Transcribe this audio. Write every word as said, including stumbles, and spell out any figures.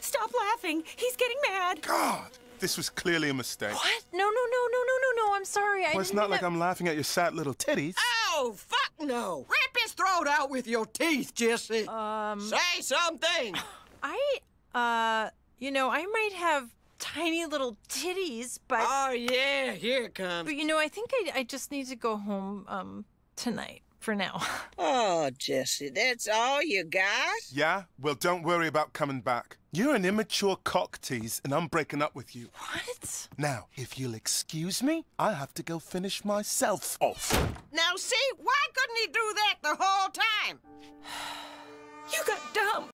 Stop laughing. He's getting mad. God, this was clearly a mistake. What? No, no, no, no, no, no, no. I'm sorry. I Well, it's didn't not mean like that... I'm laughing at your sad little titties. Oh, fuck no. Rip his throat out with your teeth, Jessi. Um... Say something. I, uh, you know, I might have tiny little titties, but... Oh, yeah, here it comes. But, you know, I think I, I just need to go home, um, tonight, for now. Oh, Jessi, that's all you got? Yeah? Well, don't worry about coming back. You're an immature cock tease, and I'm breaking up with you. What? Now, if you'll excuse me, I have to go finish myself off. Now, see, why couldn't he do that the whole time? You got dumb.